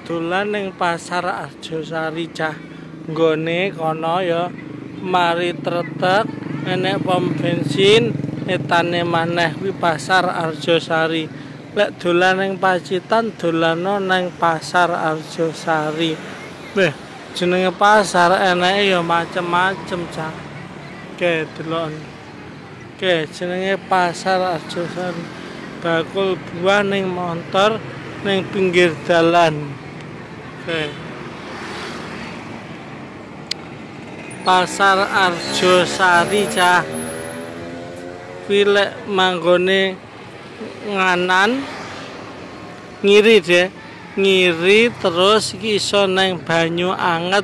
dolan ning pasar Arjosari cah. Nggone kono ya mari tretek enek pom bensin etane maneh kuwi pasar Arjosari. Lek dolan ning Pacitan dolano ning pasar Arjosari. Beh, jenenge pasar eneke ya macem-macem cah. Oke, delok. Oke, jenenge pasar Arjosari. Bakul buah ning montor ning pinggir dalan. Oke. Pasar Arjosari cah. Kuwi lek manggone nganan ngiri deh. Ngiri terus iki iso nang banyu anget.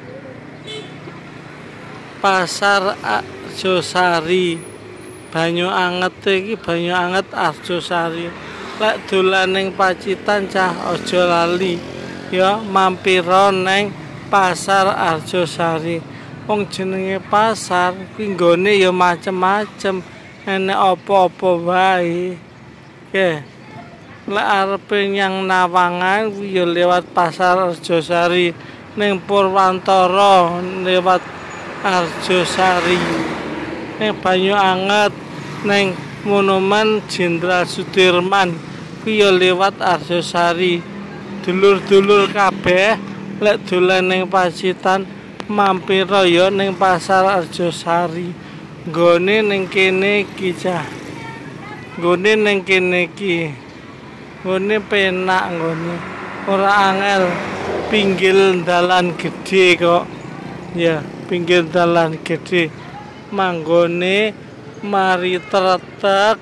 Pasar Arjosari. Banyu anget iki banyu anget Arjosari. Lek dolan ning Pacitan cah aja lali ya mampira ning pasar Arjosari. Wong jenenge pasar kuwi nggone ya macem-macem, enek apa-apa wae. Oke. Lek arepe nyang Nawangan kuwi ya lewat pasar Arjosari, ning Purwantara lewat Arjosari. Ning banyu anget ning Monumen Jenderal Sudirman kuwi ya lewat Arjosari. Dulur-dulur kabeh lek dolan ning Pacitan mampira ya ning pasar Arjosari. Nggone ning kene iki cah. Nggone ning kene iki. Nggone penak nggone. Ora angel pinggir dalan gede kok. Ya, pinggir dalan gede. Manggone mari tretek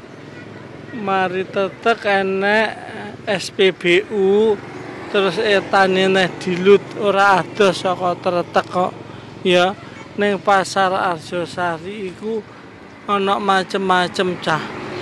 enek SPBU terus etane neh dilut ora adoh saka tretek kok ya ning pasar Arjosari iku ana macem-macem cah.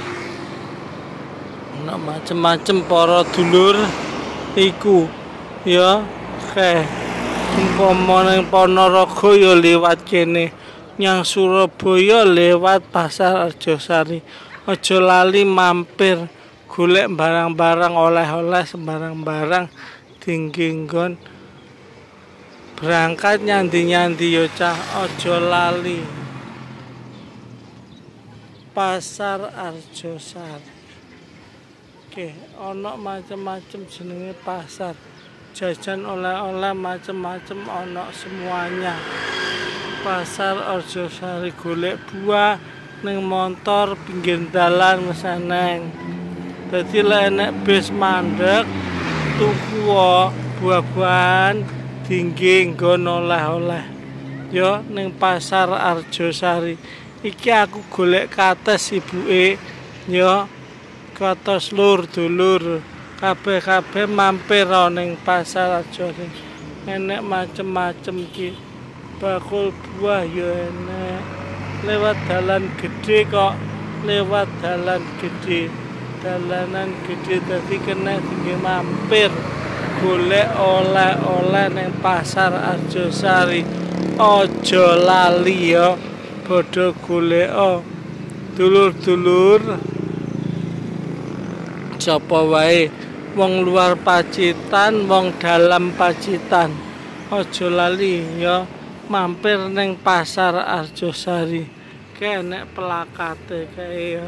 Ana macem-macem para dulur iku ya kae umpama ning Ponorogo ya liwat kene, nyang Surabaya lewat pasar Arjosari. Aja lali mampir golek barang-barang oleh-oleh sembarang-barang tinggi nggon berangkat nyandi-nyandi yo cah aja lali pasar Arjosari. Oke, ana macem-macem jenenge pasar. Jajan oleh-oleh macem-macem ana semuanya. Pasar Arjosari golek buah ning montor pinggir dalan meseneng. Dadi lek enek bis mandek tuku buah-buahan tinggi nggon oleh-oleh. Ya ning pasar Arjosari. Iki aku golek kates ibuke ya katos lur dulur kabeh-kabeh mampir ning pasar Arjosari. Enek macem-macem iki. Bakul buah ya enek. Lewat dalan gede kok, lewat dalan gede. Dalanan gede dadi kena tinggi mampir golek oleh-oleh ning pasar Arjosari. Aja lali ya padha golek dulur-dulur sapa wae wong luar Pacitan, wong dalam Pacitan. Aja lali ya mampir ning pasar Arjosari. Enek plakate kae ya.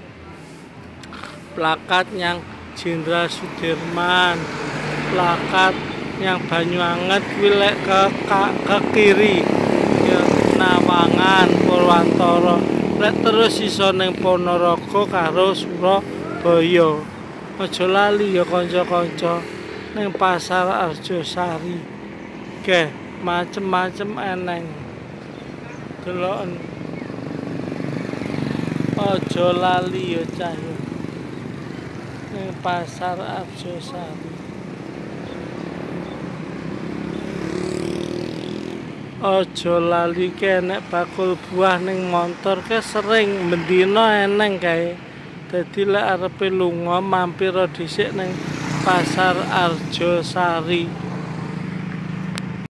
Plakat yang Jenderal Sudirman, plakat yang Banyuanget kuwi lek ke kiri ya Nawangan, Purwantara. Lek terus iso ning Ponorogo karo Surabaya. Aja lali ya kanca-kanca ning pasar Arjosari. Oke, macem-macem eneng. Deloken. Aja lali ya cah. Pasar Arjosari. Aja lali enek bakul buah ning montor ke sering mendina eneng kae. Dadi lek arepe lunga mampir dhisik ning pasar Arjosari.